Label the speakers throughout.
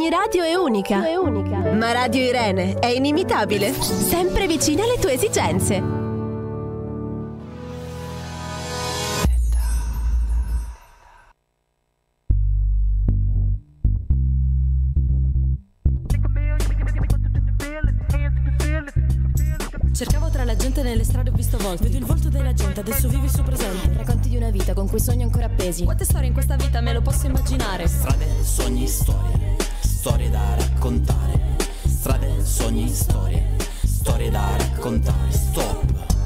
Speaker 1: Ogni radio è unica. Ma Radio Irene è inimitabile. Sempre vicina alle tue esigenze.
Speaker 2: Cercavo tra la gente nelle strade, ho visto volti. Vedo il volto della gente, adesso vivi il suo presente. Racconti di una vita con quei sogni ancora appesi. Quante storie in questa vita me lo posso immaginare?
Speaker 3: Strade, sogni, storie, storie da raccontare. Strade, sogni, storie da raccontare. Stop.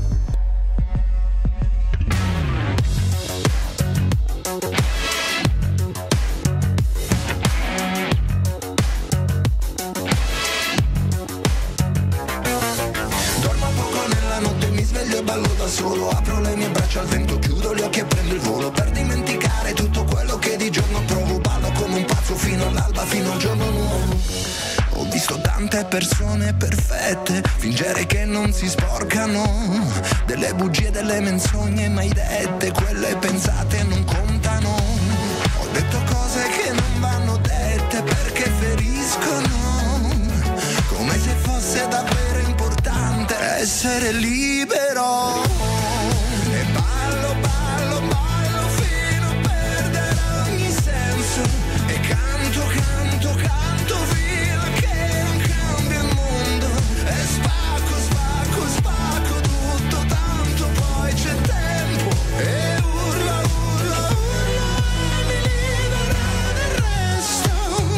Speaker 4: Ballo da solo, apro le mie braccia al vento, chiudo gli occhi e prendo il volo per dimenticare tutto quello che di giorno provo. Ballo come un pazzo fino all'alba, fino al giorno nuovo. Ho visto tante persone perfette fingere che non si sporcano, delle bugie, delle menzogne mai dette, quelle pensate non contano. Ho detto cose che non vanno dette perché feriscono, come se fosse davvero importante essere libero. E ballo, ballo, ballo fino a perdere ogni senso. E canto, canto, canto fino a che non cambia il mondo. E spacco, spacco, spacco tutto, tanto poi c'è tempo. E urla, urla, urla, mi libera del resto.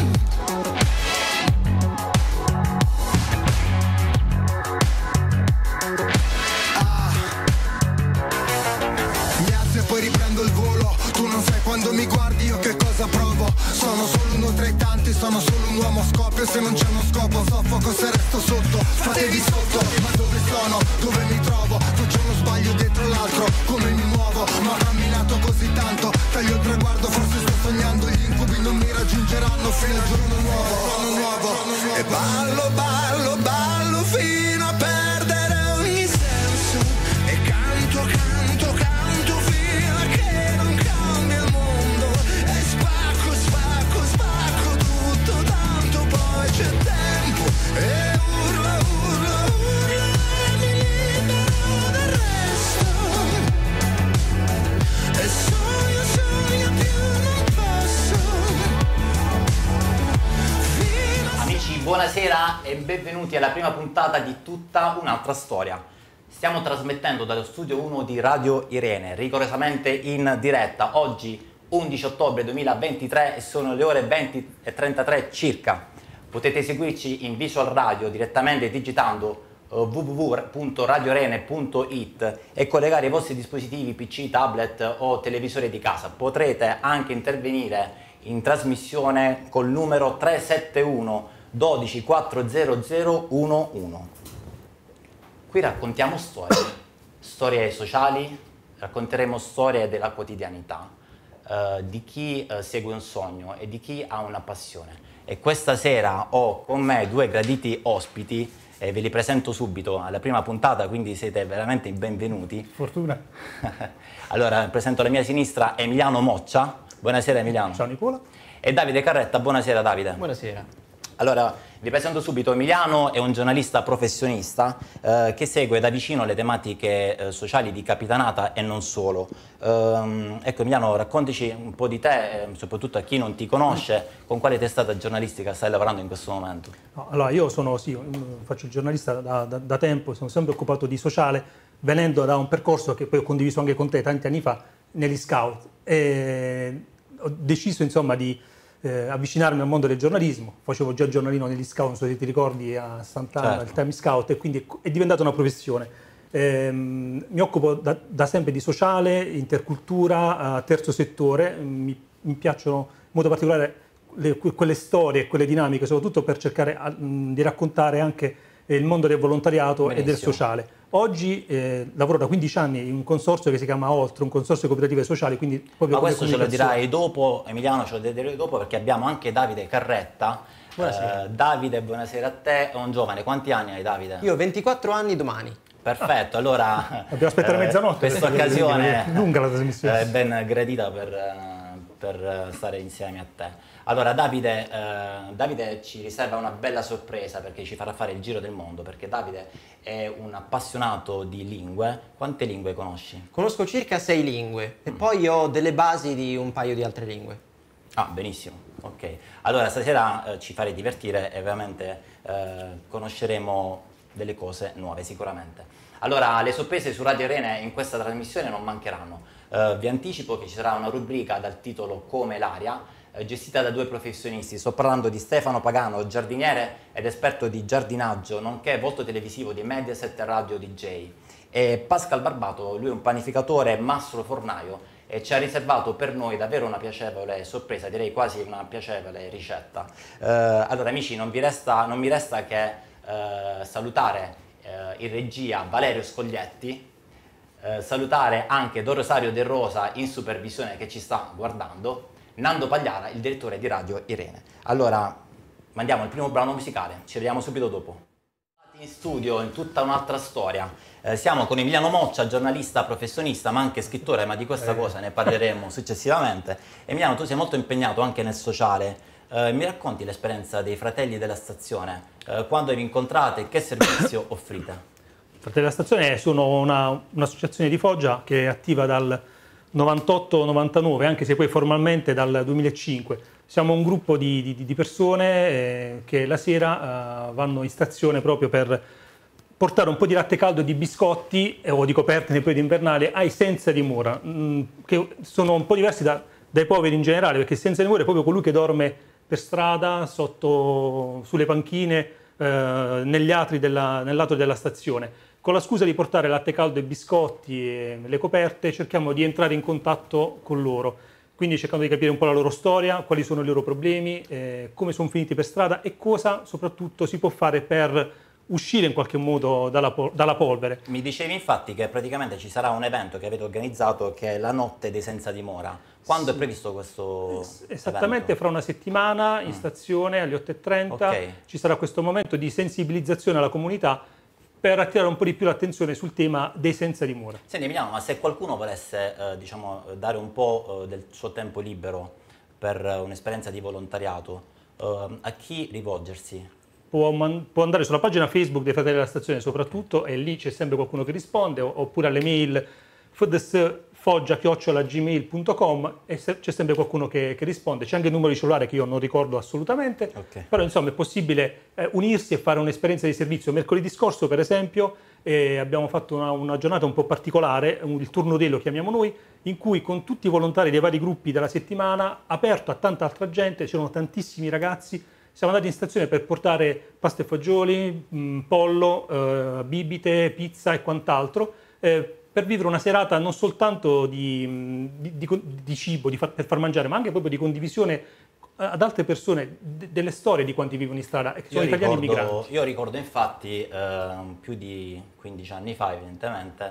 Speaker 4: Poi riprendo il volo, tu non sai quando mi guardi io che cosa provo. Sono solo uno tra i tanti, sono solo un uomo a scoppio. Se non c'è uno scopo soffoco, se resto sotto, fatevi sotto. Ma dove sono, dove mi trovo? Faccio uno sbaglio dietro l'altro, come mi muovo? Ma ho camminato così tanto, taglio il traguardo, forse sto sognando. Gli incubi non mi raggiungeranno fino al giorno nuovo. E ballo, ballo, ballo fino a perdere ogni senso. E canto, canto, canto fino a che non cambia il mondo. E spacco, spacco, spacco tutto, tanto poi c'è tempo. E urla, urla, urla, mi libero del resto. E sogno, sogno più non posso.
Speaker 3: Amici, buonasera e benvenuti alla prima puntata di Tutta un'altra storia. Stiamo trasmettendo dallo studio 1 di Radio Irene, rigorosamente in diretta. Oggi 11 ottobre 2023 e sono le ore 20:33 circa. Potete seguirci in visual radio direttamente digitando www.radioirene.it e collegare i vostri dispositivi PC, tablet o televisore di casa. Potrete anche intervenire in trasmissione col numero 371 12 400 11. Qui raccontiamo storie sociali, racconteremo storie della quotidianità, di chi segue un sogno e di chi ha una passione. E questa sera ho con me due graditi ospiti, ve li presento subito alla prima puntata, quindi siete veramente benvenuti.
Speaker 5: Fortuna.
Speaker 3: Allora, presento alla mia sinistra Emiliano Moccia. Buonasera Emiliano.
Speaker 5: Ciao Nicola.
Speaker 3: E Davide Carretta. Buonasera Davide.
Speaker 6: Buonasera.
Speaker 3: Allora, vi presento subito. Emiliano è un giornalista professionista che segue da vicino le tematiche sociali di Capitanata e non solo. Ecco Emiliano, raccontaci un po' di te, soprattutto a chi non ti conosce, con quale testata giornalistica stai lavorando in questo momento?
Speaker 5: No, allora, io faccio il giornalista da tempo, sono sempre occupato di sociale, venendo da un percorso che poi ho condiviso anche con te tanti anni fa, negli scout. E ho deciso insomma di avvicinarmi al mondo del giornalismo. Facevo già giornalino negli scout, non so se ti ricordi, a Sant'Anna,
Speaker 3: certo,
Speaker 5: il Time Scout, e quindi è diventata una professione. Mi occupo da sempre di sociale, intercultura, terzo settore. Mi piacciono in modo particolare quelle storie, quelle dinamiche, soprattutto per cercare di raccontare anche il mondo del volontariato. Benissimo. E del sociale. Oggi lavoro da 15 anni in un consorzio che si chiama Oltre, un consorzio cooperative sociali, quindi proprio. Ma
Speaker 3: questo ce lo dirai dopo, Emiliano, ce lo dirai dopo, perché abbiamo anche Davide Carretta. Davide, buonasera a te, è un giovane. Quanti anni hai, Davide?
Speaker 6: Io ho 24 anni domani.
Speaker 3: Perfetto, allora
Speaker 5: dobbiamo aspettare mezzanotte.
Speaker 3: Questa occasione
Speaker 5: lunga la trasmissione.
Speaker 3: è ben gradita per stare insieme a te. Allora Davide ci riserva una bella sorpresa perché ci farà fare il giro del mondo, perché Davide è un appassionato di lingue. Quante lingue conosci?
Speaker 6: Conosco circa 6 lingue e poi ho delle basi di un paio di altre lingue.
Speaker 3: Ah, benissimo, ok. Allora stasera ci farei divertire e ovviamente conosceremo delle cose nuove sicuramente. Allora, le sorprese su Radio Irene in questa trasmissione non mancheranno. Vi anticipo che ci sarà una rubrica dal titolo Come l'aria, gestita da 2 professionisti. Sto parlando di Stefano Pagano, giardiniere ed esperto di giardinaggio, nonché volto televisivo di Mediaset e Radio DJ. E Pascal Barbato, lui è un panificatore mastro fornaio e ci ha riservato per noi davvero una piacevole sorpresa, direi quasi una piacevole ricetta. Allora amici, non mi resta che salutare in regia Valerio Scoglietti, salutare anche Don Rosario De Rosa in supervisione che ci sta guardando, Nando Pagliara, il direttore di Radio Irene. Allora, mandiamo il primo brano musicale, ci vediamo subito dopo. In studio, in tutta un'altra storia, siamo con Emiliano Moccia, giornalista professionista, ma anche scrittore, ma di questa cosa ne parleremo successivamente. Emiliano, tu sei molto impegnato anche nel sociale. Mi racconti l'esperienza dei Fratelli della Stazione? Quando vi incontrate e che servizio offrite?
Speaker 5: Fratelli della Stazione sono un'associazione di Foggia che è attiva dal 98-99, anche se poi formalmente dal 2005. Siamo un gruppo di persone che la sera vanno in stazione proprio per portare un po' di latte caldo e di biscotti o di coperte nei periodi invernali ai senza dimora, che sono un po' diversi dai poveri in generale, perché senza dimora è proprio colui che dorme per strada, sulle panchine, negli atri nell'atrio della stazione. Con la scusa di portare latte caldo e biscotti e le coperte cerchiamo di entrare in contatto con loro, quindi cercando di capire un po' la loro storia, quali sono i loro problemi, come sono finiti per strada e cosa soprattutto si può fare per uscire in qualche modo dalla polvere.
Speaker 3: Mi dicevi infatti che praticamente ci sarà un evento che avete organizzato che è la Notte dei Senza Dimora. Quando è previsto questo
Speaker 5: Esattamente
Speaker 3: evento?
Speaker 5: fra una settimana in stazione alle 8:30
Speaker 3: Okay.
Speaker 5: Ci sarà questo momento di sensibilizzazione alla comunità per attirare un po' di più l'attenzione sul tema dei senza dimora.
Speaker 3: Senti Emiliano, ma se qualcuno volesse diciamo, dare un po' del suo tempo libero per un'esperienza di volontariato, a chi rivolgersi?
Speaker 5: Può andare sulla pagina Facebook dei Fratelli della Stazione soprattutto, e lì c'è sempre qualcuno che risponde, oppure alle mail fdsfoggia@gmail.com e c'è sempre qualcuno che risponde. C'è anche il numero di cellulare che io non ricordo assolutamente, però insomma è possibile unirsi e fare un'esperienza di servizio. Mercoledì scorso per esempio abbiamo fatto una giornata un po' particolare, il turno day lo chiamiamo noi, in cui con tutti i volontari dei vari gruppi della settimana, aperto a tanta altra gente, c'erano tantissimi ragazzi. Siamo andati in stazione per portare pasta e fagioli, pollo, bibite, pizza e quant'altro, per vivere una serata non soltanto di cibo, per far mangiare, ma anche proprio di condivisione ad altre persone delle storie di quanti vivono in strada e che sono italiani immigranti.
Speaker 3: Io ricordo infatti più di 15 anni fa evidentemente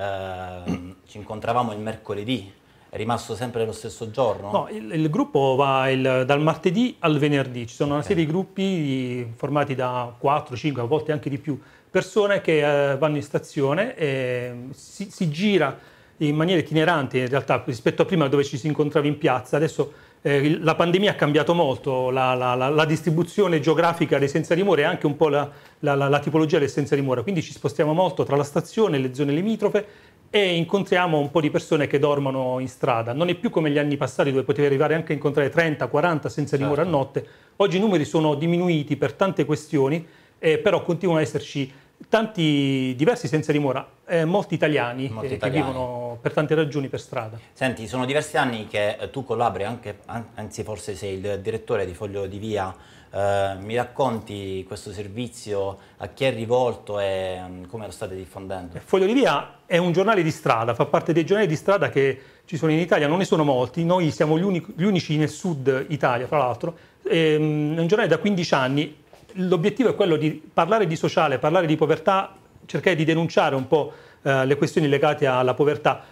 Speaker 3: ci incontravamo il mercoledì. È rimasto sempre lo stesso giorno?
Speaker 5: No, il gruppo va dal martedì al venerdì. Ci sono una serie di gruppi formati da 4, 5, a volte anche di più persone che vanno in stazione e si gira in maniera itinerante in realtà rispetto a prima dove ci si incontrava in piazza. Adesso la pandemia ha cambiato molto la distribuzione geografica dei senza dimora e anche un po' la tipologia del senza dimora. Quindi ci spostiamo molto tra la stazione e le zone limitrofe e incontriamo un po' di persone che dormono in strada. Non è più come gli anni passati dove potevi arrivare anche a incontrare 30, 40 senza dimora a notte. Oggi i numeri sono diminuiti per tante questioni, però continuano ad esserci tanti diversi senza dimora, molti italiani che vivono per tante ragioni per strada.
Speaker 3: Senti, sono diversi anni che tu collabori anche, anzi forse sei il direttore di Foglio di Via. Mi racconti questo servizio, a chi è rivolto e come lo state diffondendo? Foglio di Via
Speaker 5: è un giornale di strada, fa parte dei giornali di strada che ci sono in Italia, non ne sono molti, noi siamo gli unici nel sud Italia, fra l'altro. È un giornale da 15 anni, l'obiettivo è quello di parlare di sociale, parlare di povertà, cercare di denunciare un po' le questioni legate alla povertà.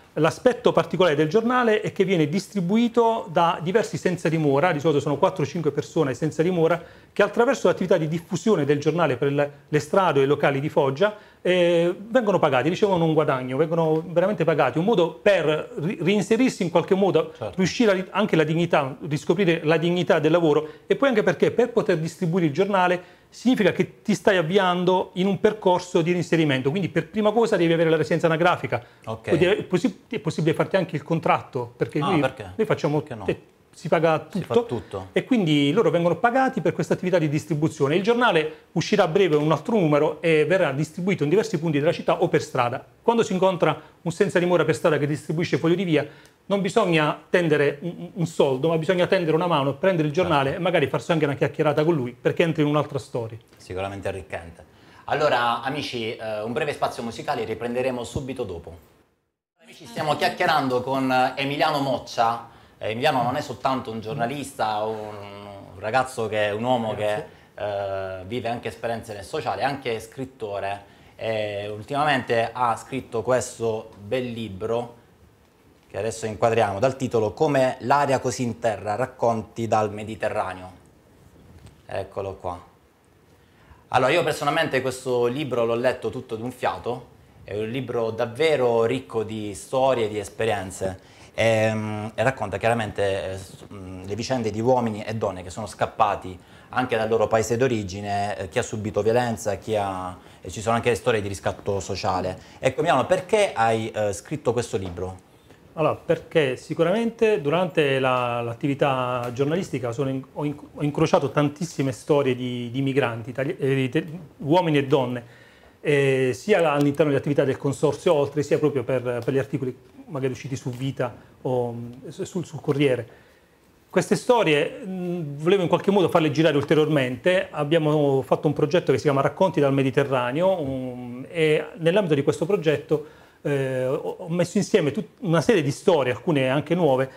Speaker 5: L'aspetto particolare del giornale è che viene distribuito da diversi senza dimora, di solito sono 4-5 persone senza dimora, che attraverso l'attività di diffusione del giornale per le strade e i locali di Foggia vengono pagati, ricevono un guadagno, vengono veramente pagati, un modo per reinserirsi in qualche modo, riuscire anche la dignità, riscoprire la dignità del lavoro, e poi anche perché per poter distribuire il giornale significa che ti stai avviando in un percorso di reinserimento, quindi per prima cosa devi avere la residenza anagrafica. Quindi è possibile farti anche il contratto, perché noi facciamo, si paga tutto,
Speaker 3: si fa tutto,
Speaker 5: e quindi loro vengono pagati per questa attività di distribuzione. Il giornale uscirà a breve un altro numero e verrà distribuito in diversi punti della città o per strada. Quando si incontra un senza dimora per strada che distribuisce foglio di via, non bisogna tendere un soldo, ma bisogna tendere una mano, prendere il giornale e magari farsi anche una chiacchierata con lui, perché entra in un'altra storia.
Speaker 3: Sicuramente arricchente. Allora, amici, un breve spazio musicale, riprenderemo subito dopo. Amici, stiamo chiacchierando con Emiliano Moccia. Emiliano non è soltanto un giornalista, un ragazzo che è un uomo che vive anche esperienze nel sociale, è anche scrittore. Ultimamente ha scritto questo bel libro, che adesso inquadriamo, dal titolo Come l'aria così in terra, racconti dal Mediterraneo. Eccolo qua. Allora, io personalmente questo libro l'ho letto tutto d'un fiato, è un libro davvero ricco di storie, di esperienze, e racconta chiaramente le vicende di uomini e donne che sono scappati anche dal loro paese d'origine, chi ha subito violenza, e ci sono anche le storie di riscatto sociale. Ecco, Milano, perché hai scritto questo libro?
Speaker 5: Allora, perché sicuramente durante l'attività giornalistica ho incrociato tantissime storie di migranti, uomini e donne, sia all'interno dell'attività del Consorzio Oltre, sia proprio per gli articoli magari usciti su Vita o sul Corriere. Queste storie volevo in qualche modo farle girare ulteriormente. Abbiamo fatto un progetto che si chiama Racconti dal Mediterraneo e nell'ambito di questo progetto ho messo insieme una serie di storie, alcune anche nuove,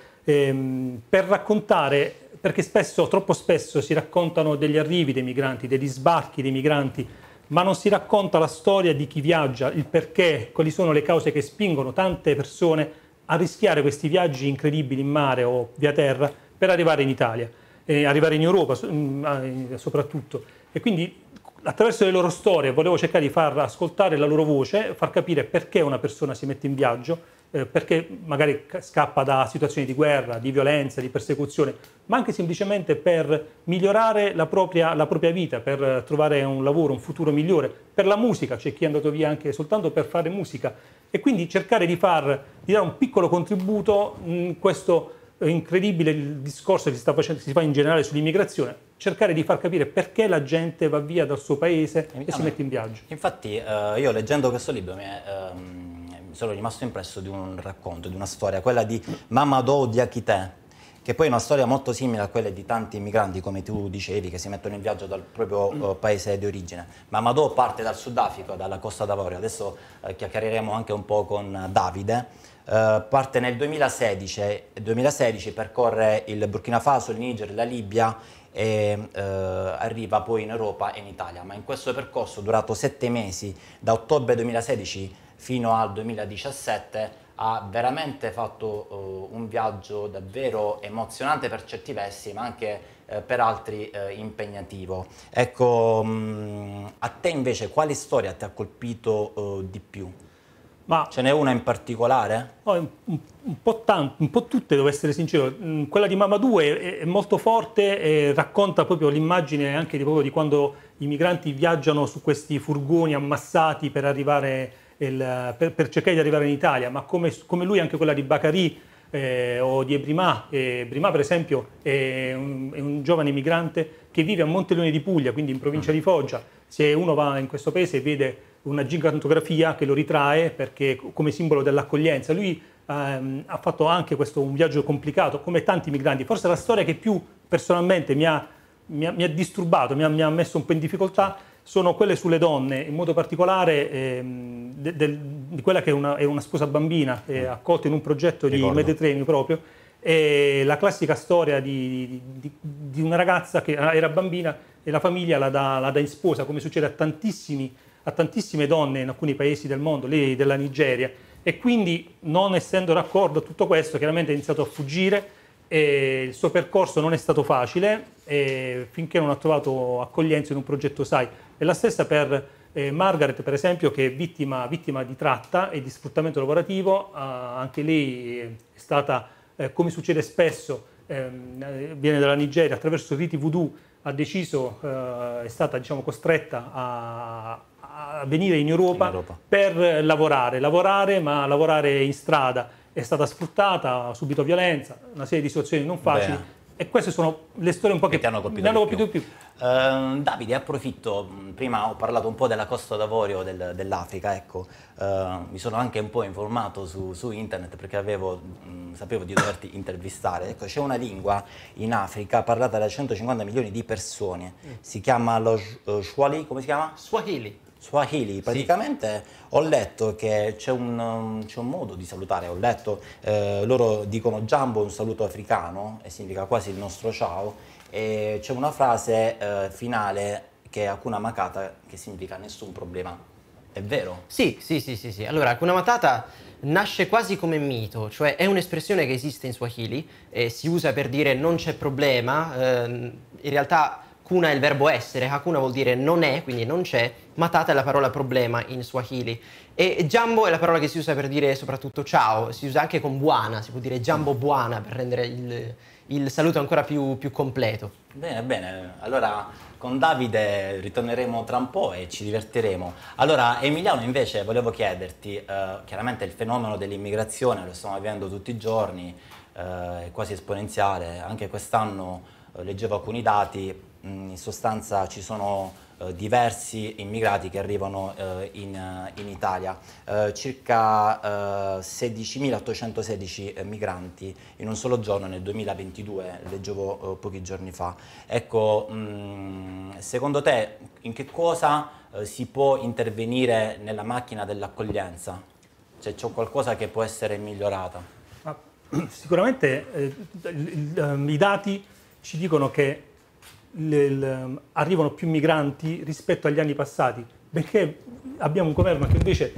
Speaker 5: per raccontare, perché troppo spesso si raccontano degli arrivi dei migranti, degli sbarchi dei migranti, ma non si racconta la storia di chi viaggia, il perché, quali sono le cause che spingono tante persone a rischiare questi viaggi incredibili in mare o via terra per arrivare in Italia, arrivare in Europa soprattutto. E quindi attraverso le loro storie volevo cercare di far ascoltare la loro voce, far capire perché una persona si mette in viaggio, perché magari scappa da situazioni di guerra, di violenza, di persecuzione, ma anche semplicemente per migliorare la propria vita, per trovare un lavoro, un futuro migliore. Per la musica, c'è chi è andato via anche soltanto per fare musica, e quindi cercare di dare un piccolo contributo in questo incredibile discorso che si fa in generale sull'immigrazione, cercare di far capire perché la gente va via dal suo paese e si mette in viaggio.
Speaker 3: Infatti io leggendo questo libro mi sono rimasto impresso di un racconto, di una storia, quella di Mamadou Diakité, che poi è una storia molto simile a quelle di tanti immigranti, come tu dicevi, che si mettono in viaggio dal proprio paese di origine. Mamadou parte dal Sudafrica, dalla Costa d'Avorio, adesso chiacchiereremo anche un po' con Davide. Parte nel 2016, percorre il Burkina Faso, il Niger, la Libia e arriva poi in Europa e in Italia, ma in questo percorso durato 7 mesi, da ottobre 2016 fino al 2017, ha veramente fatto un viaggio davvero emozionante per certi versi, ma anche per altri impegnativo. Ecco, a te invece quale storia ti ha colpito di più? Ma ce n'è una in particolare?
Speaker 5: No, un po' tutte, devo essere sincero. Quella di Mamadou è molto forte e racconta proprio l'immagine anche proprio di quando i migranti viaggiano su questi furgoni ammassati per arrivare per cercare di arrivare in Italia, ma come lui anche quella di Bakary o di Ebrima. Ebrima per esempio è un giovane migrante che vive a Monteleone di Puglia, quindi in provincia di Foggia. Se uno va in questo paese vede una gigantografia che lo ritrae perché come simbolo dell'accoglienza. Lui ha fatto anche un viaggio complicato, come tanti migranti. Forse la storia che più personalmente mi ha disturbato, mi ha messo un po' in difficoltà, sono quelle sulle donne, in modo particolare di quella che è una sposa bambina, accolta in un progetto di Mediterraneo proprio, e la classica storia di una ragazza che era bambina e la famiglia la dà in sposa, come succede a tantissime donne in alcuni paesi del mondo, lei della Nigeria, E quindi, non essendo d'accordo a tutto questo, chiaramente ha iniziato a fuggire e il suo percorso non è stato facile finché non ha trovato accoglienza in un progetto SAI. E la stessa per Margaret, per esempio, che è vittima di tratta e di sfruttamento lavorativo. Anche lei è stata, come succede spesso, viene dalla Nigeria, attraverso riti voodoo è stata costretta a venire in Europa per lavorare, ma lavorare in strada. È stata sfruttata, ha subito violenza, una serie di situazioni non facili. Beh. E queste sono le storie un po' che
Speaker 3: ti hanno colpito di più. Davide, approfitto, prima ho parlato un po' della Costa d'Avorio dell'Africa, ecco, mi sono anche un po' informato su internet perché sapevo di doverti intervistare. Ecco, c'è una lingua in Africa parlata da 150 milioni di persone, si chiama lo Swahili, come si chiama? Swahili, praticamente sì. Ho letto che c'è un modo di salutare, loro dicono Jambo, un saluto africano, e significa quasi il nostro ciao, e c'è una frase finale che è Hakuna Matata, che significa nessun problema. È vero?
Speaker 6: Sì. Allora, Hakuna Matata nasce quasi come mito, cioè è un'espressione che esiste in Swahili e si usa per dire non c'è problema, in realtà Kuna è il verbo essere, Hakuna vuol dire non è, quindi non c'è, Matata è la parola problema in Swahili. E Jambo è la parola che si usa per dire soprattutto ciao, si usa anche con buona, si può dire Jambo buona per rendere il saluto ancora più completo.
Speaker 3: Bene, allora con Davide ritorneremo tra un po' e ci divertiremo. Allora Emiliano, invece volevo chiederti, chiaramente il fenomeno dell'immigrazione lo stiamo vivendo tutti i giorni, è quasi esponenziale, anche quest'anno leggevo alcuni dati. In sostanza ci sono diversi immigrati che arrivano in Italia, circa 16.816 migranti in un solo giorno nel 2022, leggevo pochi giorni fa. Ecco, secondo te in che cosa si può intervenire nella macchina dell'accoglienza? Cioè, c'è qualcosa che può essere migliorata?
Speaker 5: Sicuramente i dati ci dicono che arrivano più migranti rispetto agli anni passati, benché abbiamo un governo che invece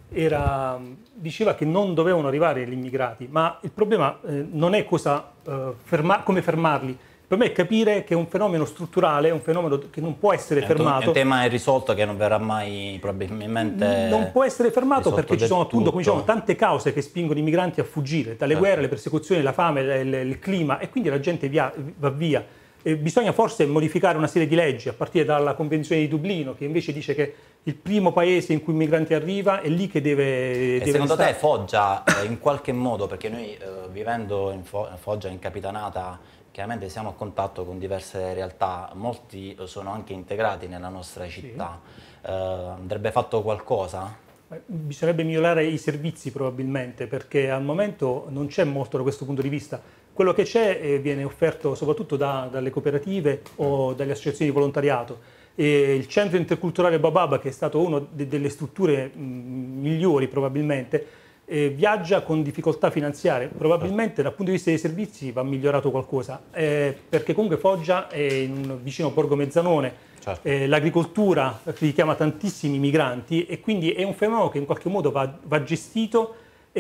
Speaker 5: diceva che non dovevano arrivare gli immigrati, ma il problema non è come fermarli, il problema è capire che è un fenomeno strutturale, è un fenomeno che non può essere fermato.
Speaker 3: È un tema irrisolto che non verrà mai probabilmente.
Speaker 5: Non può essere fermato perché ci sono appunto, come diciamo, tante cause che spingono i migranti a fuggire, dalle guerre, le persecuzioni, la fame, il clima, e quindi la gente va via. Bisogna forse modificare una serie di leggi, a partire dalla Convenzione di Dublino, che invece dice che il primo paese in cui il migrante arriva è lì che deve
Speaker 3: secondo te Foggia, in qualche modo, perché noi vivendo in Foggia, in Capitanata, chiaramente siamo a contatto con diverse realtà, molti sono anche integrati nella nostra città, andrebbe fatto qualcosa?
Speaker 5: Bisognerebbe migliorare i servizi probabilmente, perché al momento non c'è molto da questo punto di vista. Quello che c'è viene offerto soprattutto dalle cooperative o dalle associazioni di volontariato. Il centro interculturale Bababa, che è stato una delle strutture migliori probabilmente, viaggia con difficoltà finanziarie. Probabilmente dal punto di vista dei servizi va migliorato qualcosa, perché comunque Foggia è vicino a Borgo Mezzanone. Certo. L'agricoltura richiama tantissimi migranti e quindi è un fenomeno che in qualche modo va gestito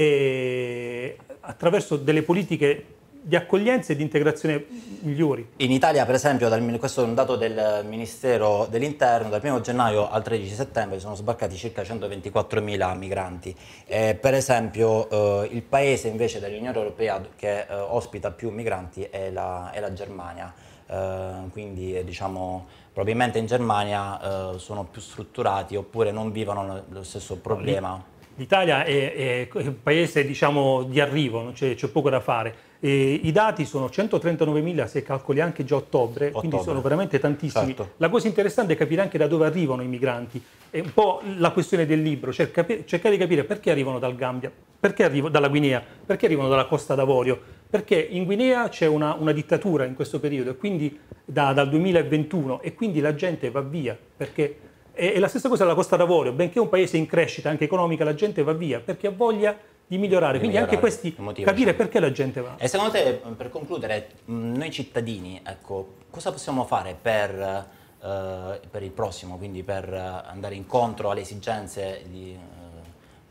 Speaker 5: attraverso delle politiche di accoglienza e di integrazione migliori.
Speaker 3: In Italia, per esempio, questo è un dato del Ministero dell'Interno, dal 1 gennaio al 13 settembre sono sbarcati circa 124.000 migranti. Per esempio, il paese invece dell'Unione Europea che ospita più migranti è la Germania. Quindi diciamo, probabilmente in Germania sono più strutturati oppure non vivono lo stesso problema.
Speaker 5: L'Italia è un paese, diciamo, di arrivo, c'è poco da fare. I dati sono 139.000 se calcoli anche già ottobre, quindi sono veramente tantissimi. Certo. La cosa interessante è capire anche da dove arrivano i migranti. È un po' la questione del libro, cercare di capire perché arrivano dal Gambia, perché arrivano dalla Guinea, perché arrivano dalla Costa d'Avorio, perché in Guinea c'è una dittatura in questo periodo, e quindi dal 2021, e quindi la gente va via, perché è la stessa cosa della Costa d'Avorio, benché è un paese in crescita anche economica, la gente va via perché ha voglia di migliorare, quindi anche questi capire perché la gente va.
Speaker 3: E secondo te, per concludere, noi cittadini, ecco, cosa possiamo fare per il prossimo, quindi per andare incontro alle esigenze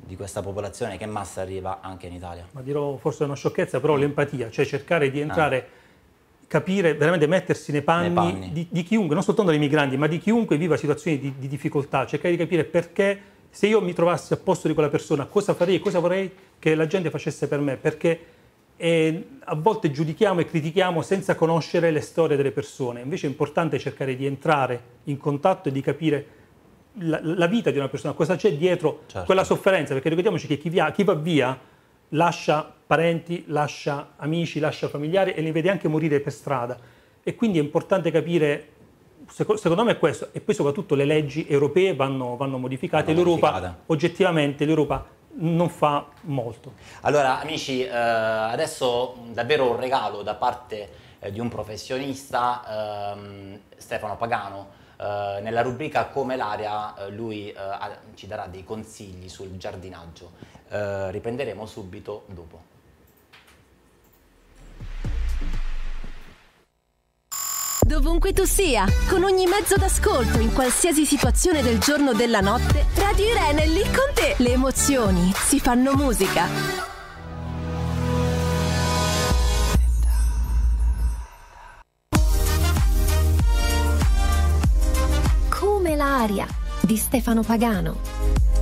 Speaker 3: di questa popolazione che massa arriva anche in Italia.
Speaker 5: Ma dirò forse una sciocchezza, però l'empatia, cioè cercare di entrare, capire, veramente mettersi nei panni di chiunque, non soltanto dei migranti, ma di chiunque viva situazioni di difficoltà, cercare di capire perché, se io mi trovassi a posto di quella persona, cosa farei, cosa vorrei che la gente facesse per me, perché a volte giudichiamo e critichiamo senza conoscere le storie delle persone. Invece è importante cercare di entrare in contatto e di capire la vita di una persona, cosa c'è dietro quella sofferenza, perché ricordiamoci che chi va via lascia parenti, lascia amici, lascia familiari e li vede anche morire per strada. E quindi è importante capire, secondo me è questo, e poi soprattutto le leggi europee vanno modificate. L'Europa, oggettivamente, l'Europa non fa molto.
Speaker 3: Allora amici, adesso davvero un regalo da parte di un professionista, Stefano Pagano. Nella rubrica Come l'aria lui ci darà dei consigli sul giardinaggio. Riprenderemo subito dopo.
Speaker 1: Dovunque tu sia, con ogni mezzo d'ascolto, in qualsiasi situazione del giorno o della notte, Radio Irene è lì con te. Le emozioni si fanno musica.
Speaker 7: Come l'aria di Stefano Pagano.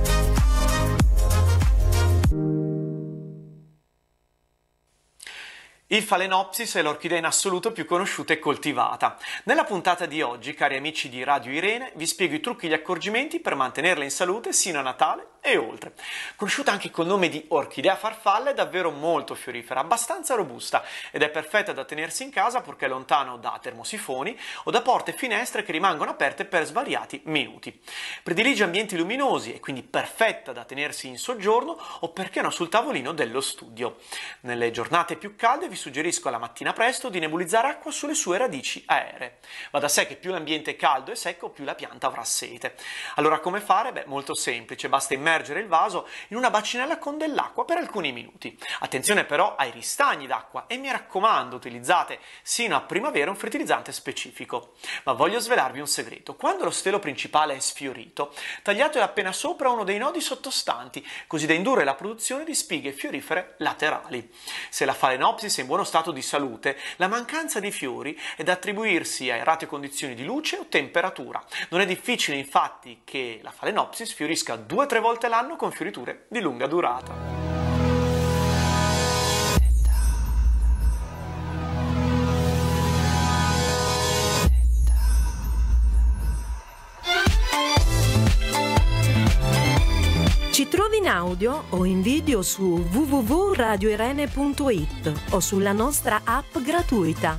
Speaker 8: Il Phalaenopsis è l'orchidea in assoluto più conosciuta e coltivata. Nella puntata di oggi, cari amici di Radio Irene, vi spiego i trucchi e gli accorgimenti per mantenerla in salute sino a Natale e oltre. Conosciuta anche col nome di orchidea farfalla, è davvero molto fiorifera, abbastanza robusta ed è perfetta da tenersi in casa purché lontano da termosifoni o da porte e finestre che rimangono aperte per svariati minuti. Predilige ambienti luminosi e quindi perfetta da tenersi in soggiorno o perché no sul tavolino dello studio. Nelle giornate più calde vi suggerisco alla mattina presto di nebulizzare acqua sulle sue radici aeree. Va da sé che più l'ambiente è caldo e secco, più la pianta avrà sete. Allora come fare? Beh, molto semplice, basta immergere il vaso in una bacinella con dell'acqua per alcuni minuti. Attenzione però ai ristagni d'acqua e mi raccomando, utilizzate sino a primavera un fertilizzante specifico. Ma voglio svelarvi un segreto: quando lo stelo principale è sfiorito, tagliatelo appena sopra uno dei nodi sottostanti, così da indurre la produzione di spighe fiorifere laterali. Se la Phalaenopsis è in buono stato di salute, la mancanza di fiori è da attribuirsi a errate condizioni di luce o temperatura. Non è difficile infatti che la Phalaenopsis fiorisca 2 o 3 volte l'anno con fioriture di lunga durata.
Speaker 9: Ci trovi in audio o in video su www.radioirene.it o sulla nostra app gratuita.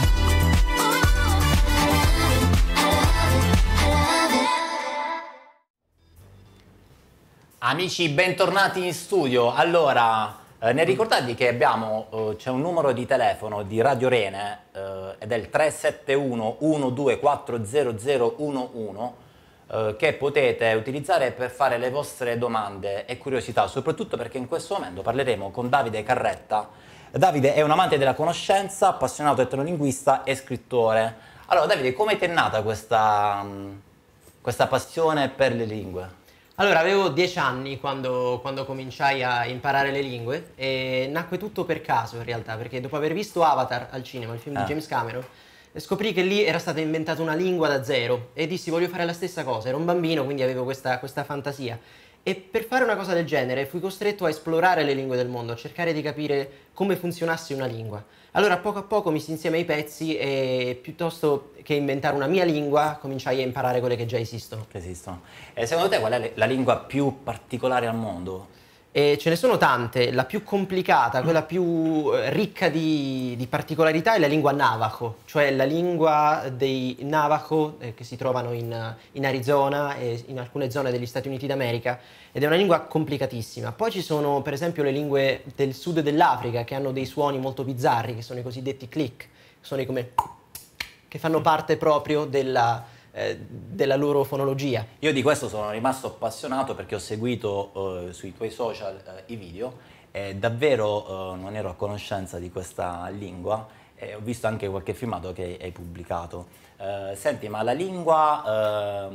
Speaker 3: Amici, bentornati in studio. Allora, nel ricordarvi che c'è un numero di telefono di Radio Irene ed è il 371 1240 011 che potete utilizzare per fare le vostre domande e curiosità, soprattutto perché in questo momento parleremo con Davide Carretta. Davide è un amante della conoscenza, appassionato etnolinguista e scrittore. Allora Davide, come ti è nata questa passione per le lingue?
Speaker 6: Allora, avevo 10 anni quando cominciai a imparare le lingue e nacque tutto per caso in realtà, perché dopo aver visto Avatar al cinema, il film di James Cameron, scoprì che lì era stata inventata una lingua da zero e dissi voglio fare la stessa cosa. Ero un bambino, quindi avevo questa fantasia. E per fare una cosa del genere fui costretto a esplorare le lingue del mondo, a cercare di capire come funzionasse una lingua. Allora a poco misi insieme ai pezzi e piuttosto che inventare una mia lingua cominciai a imparare quelle che già esistono.
Speaker 3: E secondo te qual è la lingua più particolare al mondo?
Speaker 6: Ce ne sono tante, la più complicata, quella più ricca di particolarità è la lingua Navajo, cioè la lingua dei Navajo che si trovano in Arizona e in alcune zone degli Stati Uniti d'America, ed è una lingua complicatissima. Poi ci sono per esempio le lingue del sud dell'Africa che hanno dei suoni molto bizzarri, che sono i cosiddetti click, suoni come che fanno parte proprio della loro fonologia.
Speaker 3: Io di questo sono rimasto appassionato perché ho seguito sui tuoi social i video e davvero non ero a conoscenza di questa lingua e ho visto anche qualche filmato che hai pubblicato. Senti, ma la lingua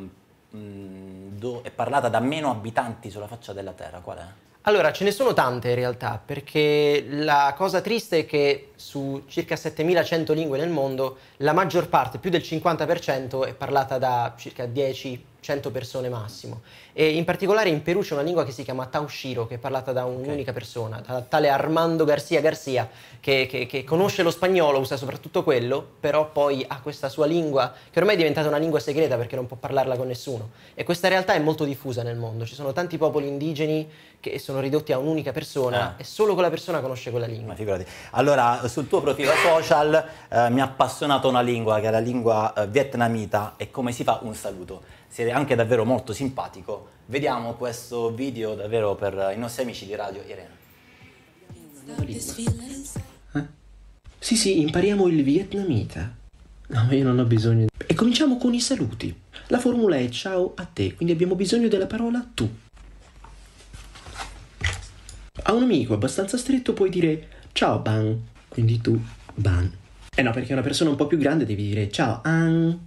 Speaker 3: è parlata da meno abitanti sulla faccia della Terra? Qual è?
Speaker 6: Allora, ce ne sono tante in realtà, perché la cosa triste è che su circa 7100 lingue nel mondo, la maggior parte, più del 50%, è parlata da circa 10-100 persone massimo. E in particolare in Perù c'è una lingua che si chiama Taushiro, che è parlata da un'unica persona, da tale Armando Garcia Garcia, che conosce lo spagnolo, usa soprattutto quello, però poi ha questa sua lingua, che ormai è diventata una lingua segreta perché non può parlarla con nessuno. E questa realtà è molto diffusa nel mondo, ci sono tanti popoli indigeni che sono ridotti a un'unica persona e solo quella persona conosce quella lingua.
Speaker 3: Ma figurati. Allora, sul tuo profilo social mi ha appassionato una lingua, che è la lingua vietnamita, e come si fa un saluto. Sei anche davvero molto simpatico. Vediamo questo video davvero per i nostri amici di Radio Irene.
Speaker 10: Sì, sì, impariamo il vietnamita. No, ma io non ho bisogno. E cominciamo con i saluti. La formula è ciao a te, quindi abbiamo bisogno della parola tu. A un amico abbastanza stretto puoi dire ciao Ban, quindi tu Ban. Eh no, perché una persona un po' più grande devi dire ciao An.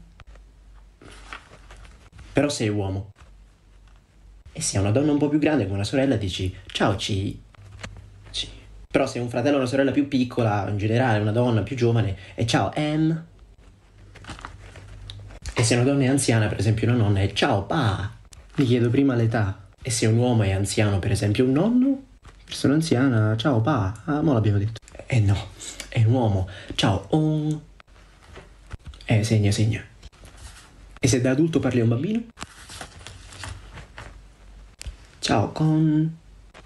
Speaker 10: Però sei uomo. E se è una donna un po' più grande come una sorella dici ciao Ci. Ci. Però se è un fratello o una sorella più piccola, in generale una donna più giovane, è ciao M. E se una donna è anziana, per esempio una nonna, è ciao Pa. Mi chiedo prima l'età. E se un uomo è anziano, per esempio un nonno, persona anziana, ciao Pa. Ah, mo l'abbiamo detto. No, è un uomo. Ciao On. Segna, segna. E se da adulto parli a un bambino? Ciao Con.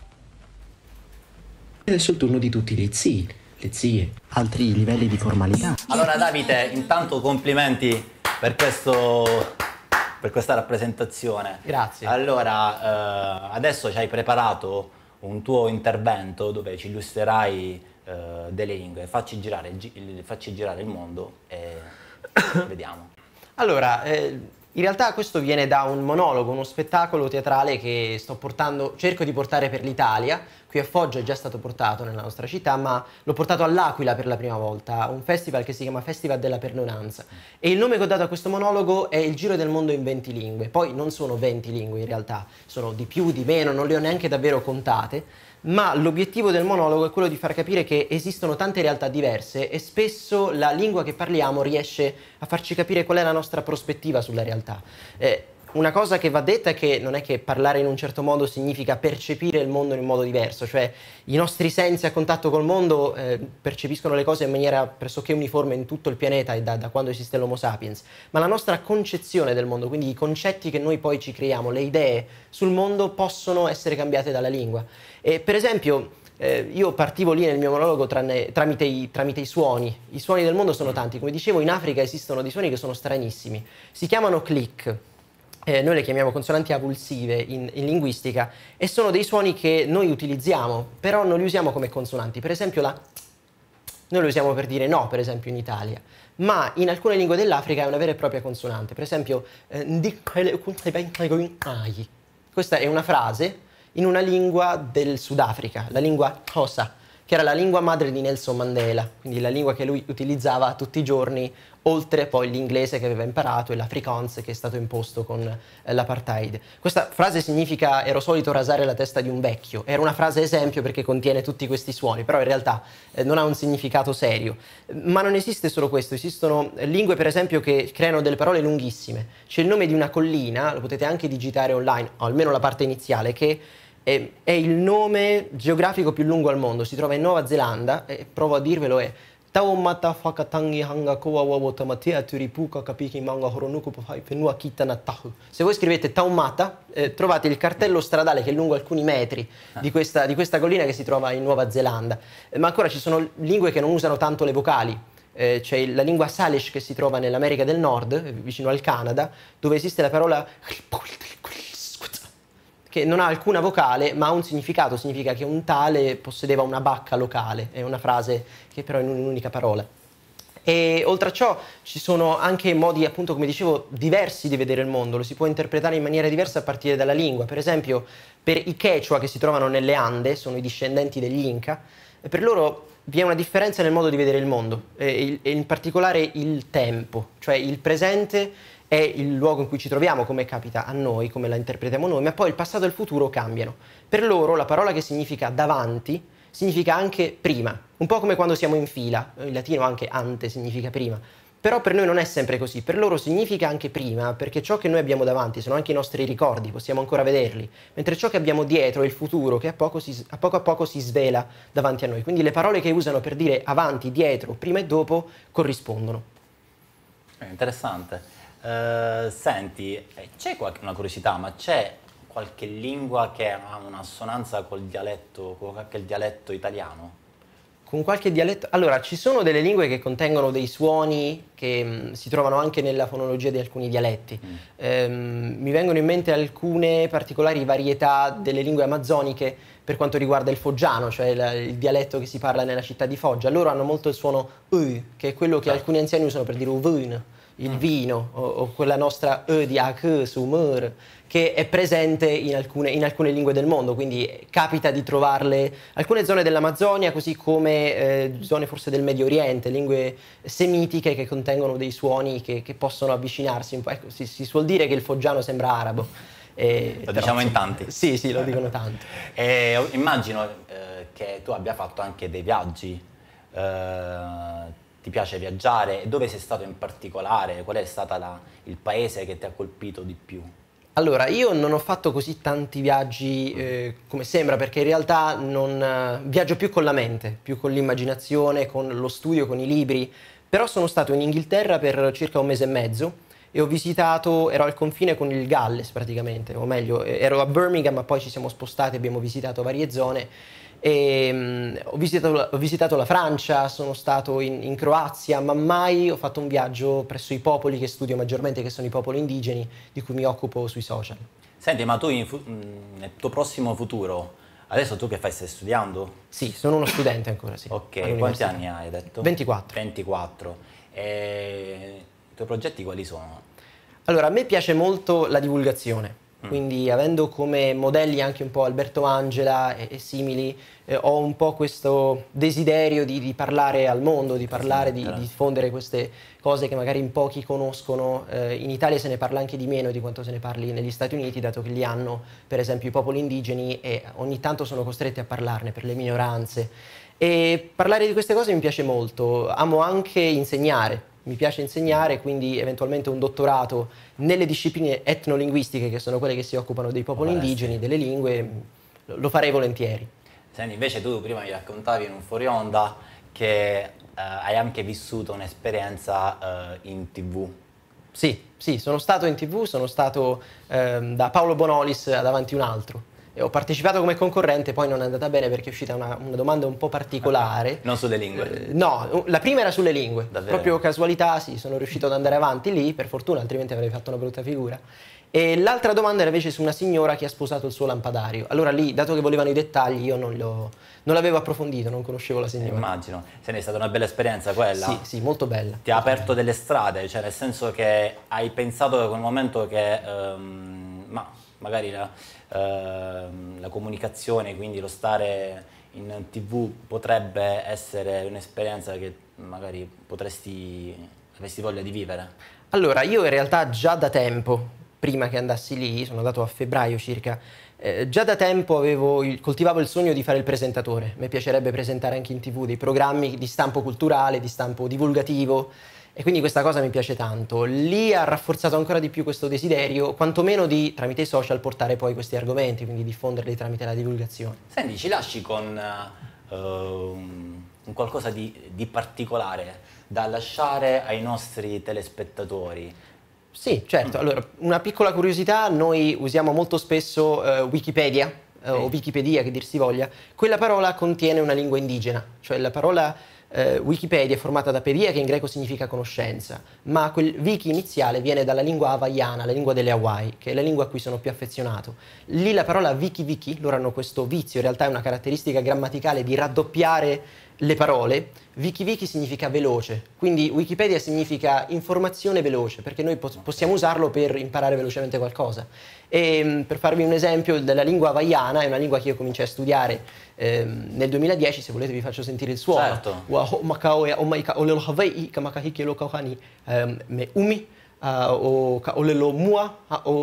Speaker 10: E adesso è il turno di tutti le zii, le zie, altri livelli di formalità.
Speaker 3: Allora Davide, intanto complimenti per questa rappresentazione.
Speaker 6: Grazie.
Speaker 3: Allora, adesso ci hai preparato un tuo intervento dove ci illustrerai delle lingue. Facci girare il mondo e vediamo.
Speaker 6: Allora, in realtà questo viene da un monologo, uno spettacolo teatrale che cerco di portare per l'Italia. Qui a Foggia è già stato portato nella nostra città, ma l'ho portato all'Aquila per la prima volta, un festival che si chiama Festival della Perdonanza. E il nome che ho dato a questo monologo è Il giro del mondo in 20 lingue. Poi non sono 20 lingue in realtà, sono di più, di meno, non le ho neanche davvero contate. Ma l'obiettivo del monologo è quello di far capire che esistono tante realtà diverse e spesso la lingua che parliamo riesce a farci capire qual è la nostra prospettiva sulla realtà. Una cosa che va detta è che non è che parlare in un certo modo significa percepire il mondo in un modo diverso, cioè i nostri sensi a contatto col mondo percepiscono le cose in maniera pressoché uniforme in tutto il pianeta e da quando esiste l'Homo sapiens, ma la nostra concezione del mondo, quindi i concetti che noi poi ci creiamo, le idee sul mondo possono essere cambiate dalla lingua. E per esempio io partivo lì nel mio monologo tramite i suoni. I suoni del mondo sono tanti, come dicevo in Africa esistono dei suoni che sono stranissimi, si chiamano click. Noi le chiamiamo consonanti avulsive in linguistica e sono dei suoni che noi utilizziamo, però non li usiamo come consonanti. Per esempio noi lo usiamo per dire no, per esempio in Italia, ma in alcune lingue dell'Africa è una vera e propria consonante. Per esempio, questa è una frase in una lingua del Sudafrica, la lingua Xhosa, che era la lingua madre di Nelson Mandela, quindi la lingua che lui utilizzava tutti i giorni, oltre poi l'inglese che aveva imparato e l'afrikaans che è stato imposto con l'apartheid. Questa frase significa ero solito rasare la testa di un vecchio. Era una frase esempio perché contiene tutti questi suoni, però in realtà non ha un significato serio. Ma non esiste solo questo, esistono lingue per esempio che creano delle parole lunghissime. C'è il nome di una collina, lo potete anche digitare online, o almeno la parte iniziale, che è il nome geografico più lungo al mondo, si trova in Nuova Zelanda, e provo a dirvelo, è Taumata Fakatangi Hanga Koa Wawotamatea Turipuka Kapiki Manga Horonuku Penua Kitanatahu. Se voi scrivete Taumata, trovate il cartello stradale che è lungo alcuni metri di questa collina che si trova in Nuova Zelanda. Ma ancora ci sono lingue che non usano tanto le vocali. C'è la lingua Salish che si trova nell'America del Nord, vicino al Canada, dove esiste la parola che non ha alcuna vocale ma ha un significato, significa che un tale possedeva una bacca locale, è una frase che però è in un'unica parola. E oltre a ciò ci sono anche modi, appunto come dicevo, diversi di vedere il mondo, lo si può interpretare in maniera diversa a partire dalla lingua. Per esempio per i Quechua che si trovano nelle Ande, sono i discendenti degli Inca, e per loro vi è una differenza nel modo di vedere il mondo, e in particolare il tempo, cioè il presente è il luogo in cui ci troviamo, come capita a noi, come la interpretiamo noi, ma poi il passato e il futuro cambiano. Per loro la parola che significa davanti significa anche prima, un po' come quando siamo in fila, in latino anche ante significa prima. Però per noi non è sempre così, per loro significa anche prima, perché ciò che noi abbiamo davanti sono anche i nostri ricordi, possiamo ancora vederli, mentre ciò che abbiamo dietro è il futuro che a poco a poco si svela davanti a noi. Quindi le parole che usano per dire avanti, dietro, prima e dopo corrispondono.
Speaker 3: Interessante. Senti, c'è una curiosità, ma c'è qualche lingua che ha un'assonanza col dialetto, con qualche dialetto italiano?
Speaker 6: Con qualche dialetto? Allora, ci sono delle lingue che contengono dei suoni che si trovano anche nella fonologia di alcuni dialetti. Mi vengono in mente alcune particolari varietà delle lingue amazzoniche per quanto riguarda il foggiano, cioè il dialetto che si parla nella città di Foggia. Loro hanno molto il suono U, che è quello che alcuni anziani usano per dire uvin, il vino, o quella nostra E di H su mur, che è presente in alcune lingue del mondo, quindi capita di trovarle alcune zone dell'Amazzonia, così come zone forse del Medio Oriente, lingue semitiche che contengono dei suoni che possono avvicinarsi un po'. Ecco, si suol dire che il foggiano sembra arabo.
Speaker 3: Lo diciamo in tanti.
Speaker 6: Sì, lo dicono tanto.
Speaker 3: Immagino che tu abbia fatto anche dei viaggi. Ti piace viaggiare? Dove sei stato in particolare? Qual è stato il paese che ti ha colpito di più?
Speaker 6: Allora, io non ho fatto così tanti viaggi come sembra, perché in realtà viaggio più con la mente, più con l'immaginazione, con lo studio, con i libri. Però sono stato in Inghilterra per circa 1 mese e mezzo e ero al confine con il Galles praticamente, o meglio, ero a Birmingham, ma poi ci siamo spostati, abbiamo visitato varie zone. Ho visitato la Francia, sono stato in Croazia, ma mai ho fatto un viaggio presso i popoli che studio maggiormente, che sono i popoli indigeni, di cui mi occupo sui social.
Speaker 3: Senti, ma tu nel tuo prossimo futuro, adesso tu che fai? Stai studiando?
Speaker 6: Sì, sono uno studente ancora, sì.
Speaker 3: Ok, quanti anni hai detto?
Speaker 6: 24.
Speaker 3: 24. E i tuoi progetti quali sono?
Speaker 6: Allora, a me piace molto la divulgazione. Quindi avendo come modelli anche un po' Alberto Angela e simili, ho un po' questo desiderio di parlare al mondo, di parlare, di diffondere queste cose che magari in pochi conoscono. In Italia se ne parla anche di meno di quanto se ne parli negli Stati Uniti, dato che lì hanno per esempio i popoli indigeni e ogni tanto sono costretti a parlarne per le minoranze. E parlare di queste cose mi piace molto, amo anche insegnare. Mi piace insegnare, quindi eventualmente un dottorato nelle discipline etnolinguistiche, che sono quelle che si occupano dei popoli indigeni, delle lingue, lo farei volentieri.
Speaker 3: Senti, invece tu prima mi raccontavi in un fuori onda che hai anche vissuto un'esperienza in TV.
Speaker 6: Sì, sono stato in TV, sono stato da Paolo Bonolis ad Avanti un altro. Ho partecipato come concorrente, poi non è andata bene perché è uscita una domanda un po' particolare.
Speaker 3: Non sulle lingue?
Speaker 6: No, la prima era sulle lingue.
Speaker 3: Davvero?
Speaker 6: Proprio casualità, sì, sono riuscito ad andare avanti lì, per fortuna, altrimenti avrei fatto una brutta figura. E l'altra domanda era invece su una signora che ha sposato il suo lampadario. Allora lì, dato che volevano i dettagli, io non l'avevo approfondito, non conoscevo la signora.
Speaker 3: Immagino. Se ne è stata una bella esperienza quella?
Speaker 6: Sì, molto bella.
Speaker 3: Ti ha aperto delle strade, cioè nel senso che hai pensato da quel momento che magari la comunicazione, quindi lo stare in TV potrebbe essere un'esperienza che magari avresti voglia di vivere?
Speaker 6: Allora, io in realtà già da tempo, prima che andassi lì, sono andato a febbraio circa, già da tempo coltivavo il sogno di fare il presentatore. Mi piacerebbe presentare anche in TV dei programmi di stampo culturale, di stampo divulgativo, e quindi questa cosa mi piace tanto. Lì ha rafforzato ancora di più questo desiderio, quantomeno di, tramite i social, portare poi questi argomenti, quindi diffonderli tramite la divulgazione.
Speaker 3: Senti, ci lasci con un qualcosa di particolare da lasciare ai nostri telespettatori?
Speaker 6: Sì, certo. Allora, una piccola curiosità, noi usiamo molto spesso Wikipedia, o Wikipedia che dir si voglia. Quella parola contiene una lingua indigena, cioè la parola Wikipedia è formata da pedia, che in greco significa conoscenza, ma quel wiki iniziale viene dalla lingua hawaiana, la lingua delle Hawaii, che è la lingua a cui sono più affezionato. Lì la parola wiki, loro hanno questo vizio, in realtà è una caratteristica grammaticale di raddoppiare le parole. Wiki significa veloce, quindi Wikipedia significa informazione veloce, perché noi possiamo usarlo per imparare velocemente qualcosa. E per farvi un esempio della lingua hawaiana, è una lingua che io cominciai a studiare nel 2010, se volete vi faccio sentire il suono.
Speaker 3: Certo.
Speaker 6: Olelo Mua,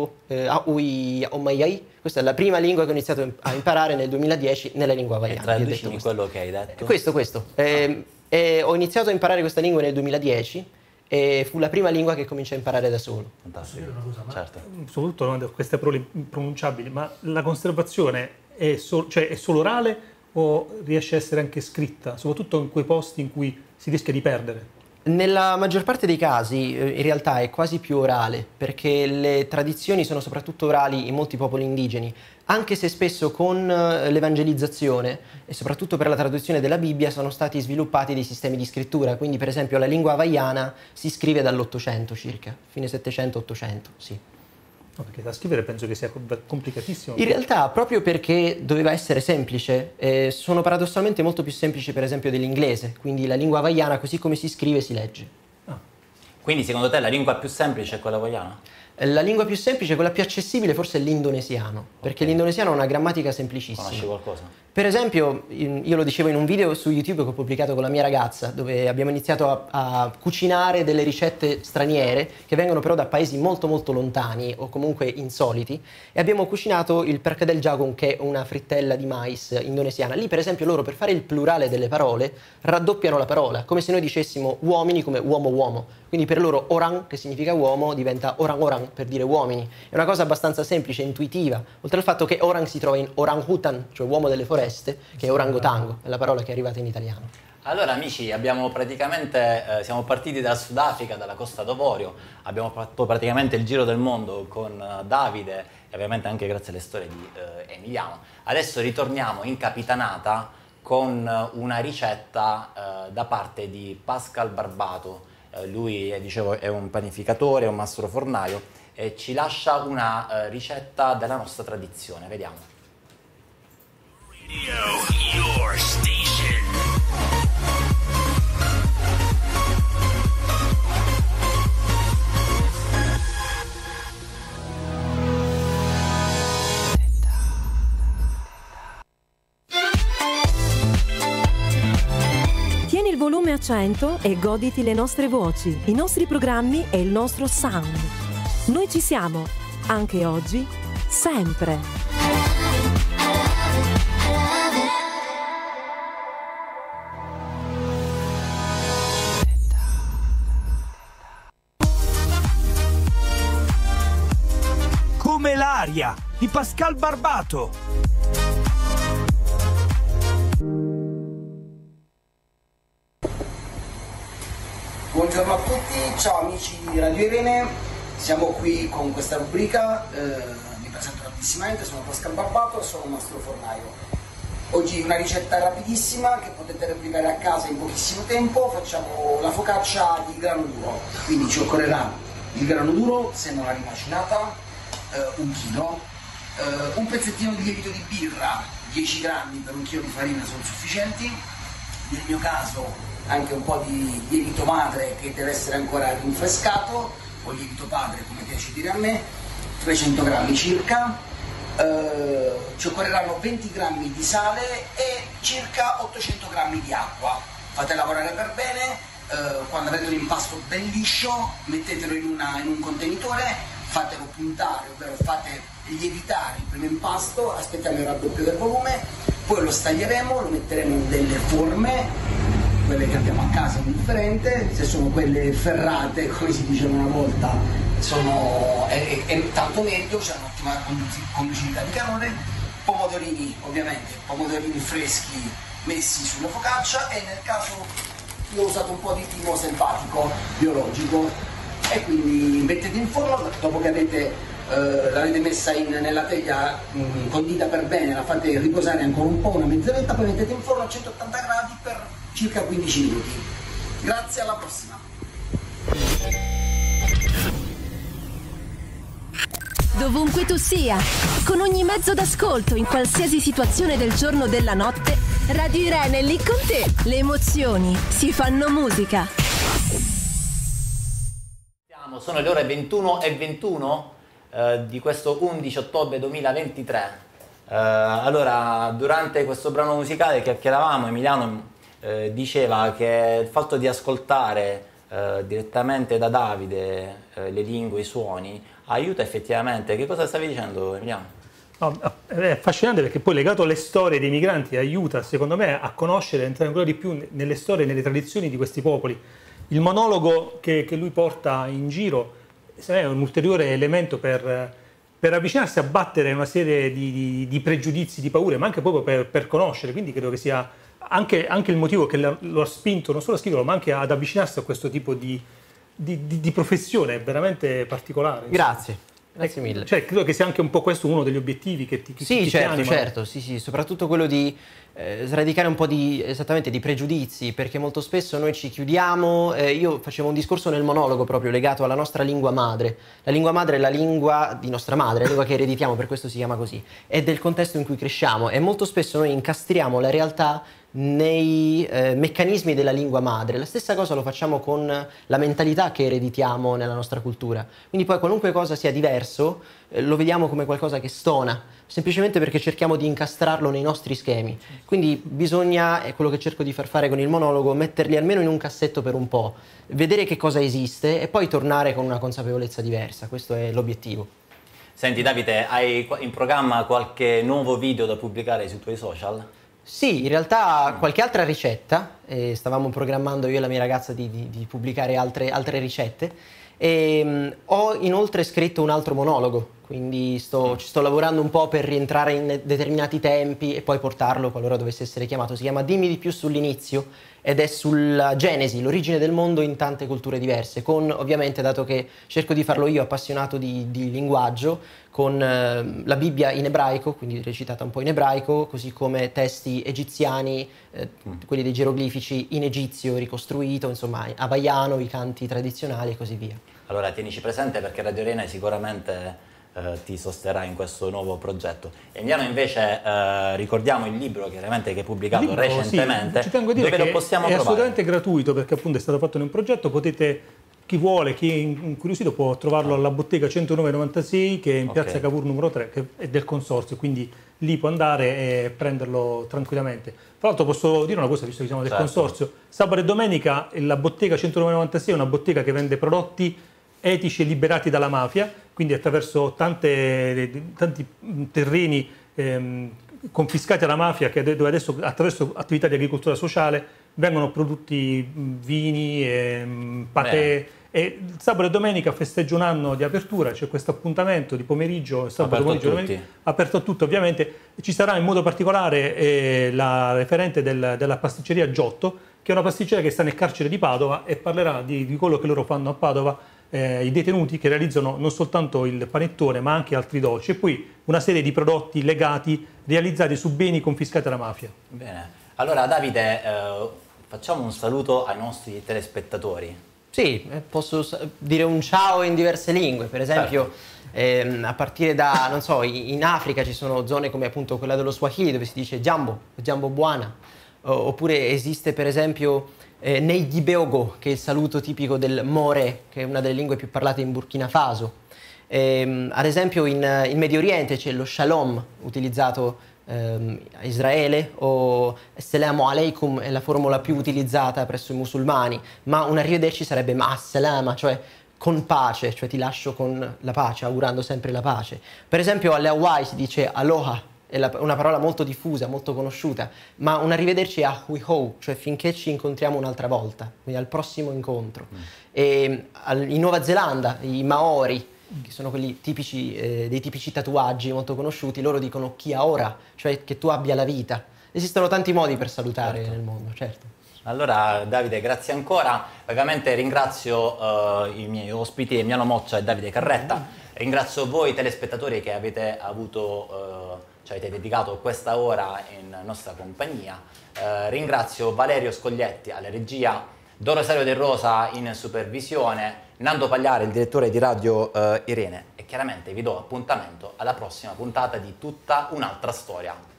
Speaker 6: Aui Omayai. Questa è la prima lingua che ho iniziato a imparare nel 2010 nella lingua hawaiana.
Speaker 3: Traducimi quello che hai detto.
Speaker 6: Questo. Ho iniziato a imparare questa lingua nel 2010 e fu la prima lingua che cominciai a imparare da solo.
Speaker 3: Fantastico. Certo.
Speaker 5: Soprattutto queste parole impronunciabili, ma la conservazione è solo orale o riesce a essere anche scritta, soprattutto in quei posti in cui si rischia di perdere?
Speaker 6: Nella maggior parte dei casi in realtà è quasi più orale, perché le tradizioni sono soprattutto orali in molti popoli indigeni, anche se spesso con l'evangelizzazione e soprattutto per la traduzione della Bibbia sono stati sviluppati dei sistemi di scrittura, quindi per esempio la lingua hawaiana si scrive dall'800 circa, fine 700-800, sì.
Speaker 5: No, perché da scrivere penso che sia complicatissimo.
Speaker 6: In realtà, proprio perché doveva essere semplice, sono paradossalmente molto più semplici per esempio dell'inglese, quindi la lingua hawaiana così come si scrive si legge.
Speaker 3: Quindi secondo te la lingua più semplice è quella hawaiana?
Speaker 6: La lingua più semplice, quella più accessibile forse è l'indonesiano, perché l'indonesiano ha una grammatica semplicissima.
Speaker 3: Conosci qualcosa?
Speaker 6: Per esempio, io lo dicevo in un video su YouTube che ho pubblicato con la mia ragazza, dove abbiamo iniziato a cucinare delle ricette straniere che vengono però da paesi molto molto lontani o comunque insoliti, e abbiamo cucinato il perkedel jagung, che è una frittella di mais indonesiana. Lì per esempio loro, per fare il plurale delle parole, raddoppiano la parola, come se noi dicessimo uomini come uomo-uomo. Quindi per loro orang, che significa uomo, diventa orang-orang per dire uomini. È una cosa abbastanza semplice, intuitiva, oltre al fatto che orang si trova in orangutan, cioè uomo delle foreste, che è orangotango, è la parola che è arrivata in italiano.
Speaker 3: Allora amici, siamo partiti dal Sudafrica, dalla Costa d'Avorio, abbiamo fatto praticamente il giro del mondo con Davide e ovviamente anche grazie alle storie di Emiliano. Adesso ritorniamo in Capitanata con una ricetta da parte di Pascal Barbato. Lui dicevo, è un panificatore, è un mastro fornaio e ci lascia una ricetta della nostra tradizione. Vediamo.
Speaker 11: Your station.
Speaker 9: Tieni il volume a 100 e goditi le nostre voci, i nostri programmi e il nostro sound. Noi ci siamo, anche oggi, sempre.
Speaker 11: Come l'aria di Pascal Barbato.
Speaker 12: Buongiorno a tutti, ciao amici di Radio Irene, siamo qui con questa rubrica, mi presento rapidissimamente, sono Pascal Barbato e sono un mastro fornaio. Oggi una ricetta rapidissima che potete replicare a casa in pochissimo tempo, facciamo la focaccia di grano duro, quindi ci occorrerà il grano duro, semmola rimacinata, 1 chilo, un pezzettino di lievito di birra, 10 grammi per 1 chilo di farina sono sufficienti, nel mio caso anche un po' di lievito madre che deve essere ancora rinfrescato, o lievito padre come piace dire a me, 300 grammi circa, ci occorreranno 20 grammi di sale e circa 800 grammi di acqua. Fate lavorare per bene, quando avete un impasto ben liscio mettetelo in un contenitore, fatelo puntare, ovvero fate lievitare il primo impasto, aspettiamo il raddoppio del volume, poi lo staglieremo, lo metteremo in delle forme, quelle che abbiamo a casa è indifferente, se sono quelle ferrate, come si diceva una volta, è tanto meglio, c'è un'ottima conducibilità di calore, pomodorini ovviamente, pomodorini freschi messi sulla focaccia e nel caso io ho usato un po' di timo selvatico, biologico, e quindi mettete in forno, dopo che l'avete messa nella teglia condita per bene, la fate riposare ancora un po', una mezz'oretta, poi mettete in forno a 180 gradi per circa 15 minuti. Grazie, alla prossima.
Speaker 1: Dovunque tu sia, con ogni mezzo d'ascolto, in qualsiasi situazione del giorno o della notte, Radio Irene è lì con te. Le emozioni si fanno musica.
Speaker 3: Sono le ore 21:21 di questo 11 ottobre 2023. Allora, durante questo brano musicale chiacchieravamo, Emiliano diceva che il fatto di ascoltare direttamente da Davide le lingue, i suoni, aiuta effettivamente. Che cosa stavi dicendo, Emiliano?
Speaker 5: No, è affascinante perché poi legato alle storie dei migranti aiuta, secondo me, a conoscere, a entrare ancora di più nelle storie e nelle tradizioni di questi popoli. Il monologo che lui porta in giro è un ulteriore elemento per avvicinarsi a battere una serie di pregiudizi, di paure, ma anche proprio per conoscere. Quindi credo che sia anche il motivo che lo ha spinto non solo a scriverlo, ma anche ad avvicinarsi a questo tipo di professione veramente particolare.
Speaker 6: Grazie. Grazie mille.
Speaker 5: Cioè, credo che sia anche un po' questo uno degli obiettivi che ti animano.
Speaker 6: Certo, sì, soprattutto quello di sradicare un po' di pregiudizi, perché molto spesso noi ci chiudiamo. Io facevo un discorso nel monologo proprio legato alla nostra lingua madre. La lingua madre è la lingua di nostra madre, la lingua che ereditiamo, per questo si chiama così, è del contesto in cui cresciamo, e molto spesso noi incastriamo la realtà nei meccanismi della lingua madre. La stessa cosa lo facciamo con la mentalità che ereditiamo nella nostra cultura. Quindi poi qualunque cosa sia diverso lo vediamo come qualcosa che stona, semplicemente perché cerchiamo di incastrarlo nei nostri schemi. Quindi bisogna, è quello che cerco di far fare con il monologo, metterli almeno in un cassetto per un po', vedere che cosa esiste e poi tornare con una consapevolezza diversa. Questo è l'obiettivo.
Speaker 3: Senti Davide, hai in programma qualche nuovo video da pubblicare sui tuoi social?
Speaker 6: Sì, in realtà qualche altra ricetta, stavamo programmando io e la mia ragazza di pubblicare altre ricette, e ho inoltre scritto un altro monologo, quindi ci sto lavorando un po' per rientrare in determinati tempi e poi portarlo qualora dovesse essere chiamato. Si chiama Dimmi di più sull'inizio ed è sulla genesi, l'origine del mondo in tante culture diverse, con ovviamente, dato che cerco di farlo io appassionato di linguaggio, con la Bibbia in ebraico, quindi recitata un po' in ebraico, così come testi egiziani, quelli dei geroglifici in egizio ricostruito, insomma abaiano, i canti tradizionali e così via.
Speaker 3: Allora tienici presente, perché Radio Arena sicuramente ti sosterrà in questo nuovo progetto. Emiliano invece ricordiamo il libro chiaramente che hai pubblicato recentemente.
Speaker 5: Sì, ci tengo a dire
Speaker 3: dove
Speaker 5: che
Speaker 3: lo possiamo
Speaker 5: è
Speaker 3: trovare?
Speaker 5: assolutamente gratuito, perché appunto è stato fatto in un progetto. Potete, chi vuole, chi è incuriosito, può trovarlo alla bottega 109,96 che è in piazza Cavour numero 3, che è del consorzio, quindi lì può andare e prenderlo tranquillamente. Tra l'altro posso dire una cosa, visto che siamo del consorzio: sabato e domenica la bottega 109,96 è una bottega che vende prodotti etici e liberati dalla mafia, quindi attraverso tanti terreni confiscati alla mafia, dove adesso attraverso attività di agricoltura sociale vengono prodotti vini, patè. E sabato e domenica festeggio un anno di apertura, c'è questo appuntamento di pomeriggio, sabato pomeriggio, domenica, aperto a tutti ovviamente. Ci sarà in modo particolare la referente della pasticceria Giotto, che è una pasticceria che sta nel carcere di Padova, e parlerà di quello che loro fanno a Padova, i detenuti che realizzano non soltanto il panettone ma anche altri dolci, e poi una serie di prodotti legati, realizzati su beni confiscati alla mafia.
Speaker 3: Bene, allora Davide, facciamo un saluto ai nostri telespettatori.
Speaker 6: Sì, posso dire un ciao in diverse lingue, per esempio a partire da, non so, in Africa ci sono zone come appunto quella dello Swahili dove si dice jambo buana, oppure esiste per esempio Neigibeogo, che è il saluto tipico del More, che è una delle lingue più parlate in Burkina Faso. Ad esempio in Medio Oriente c'è lo Shalom, utilizzato a Israele, o Assalamu alaikum è la formula più utilizzata presso i musulmani, ma un arrivederci sarebbe Ma'assalama, cioè con pace, cioè ti lascio con la pace, augurando sempre la pace. Per esempio alle Hawaii si dice Aloha, è una parola molto diffusa, molto conosciuta, ma un arrivederci è Ahui-ho, cioè finché ci incontriamo un'altra volta, quindi al prossimo incontro. E in Nuova Zelanda i Maori, che sono quelli tipici, dei tipici tatuaggi molto conosciuti, loro dicono Kia ora, cioè che tu abbia la vita. Esistono tanti modi per salutare nel mondo, certo.
Speaker 3: Allora Davide, grazie ancora. Ovviamente ringrazio i miei ospiti Emiliano Moccia e Davide Carretta. Ringrazio voi telespettatori che avete avuto, ci avete dedicato questa ora in nostra compagnia. Ringrazio Valerio Scoglietti alla regia, Don Rosario De Rosa in supervisione, Nando Pagliare, il direttore di Radio Irene, e chiaramente vi do appuntamento alla prossima puntata di Tutta un'altra storia.